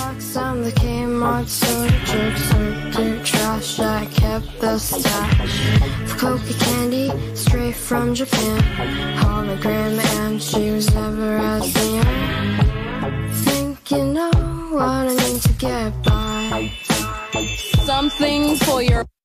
box on the Kmart soda jerks or trash. I kept the stash of coca candy straight from Japan. Hologram and she was never as young. Think you know what I need to get by. Something for your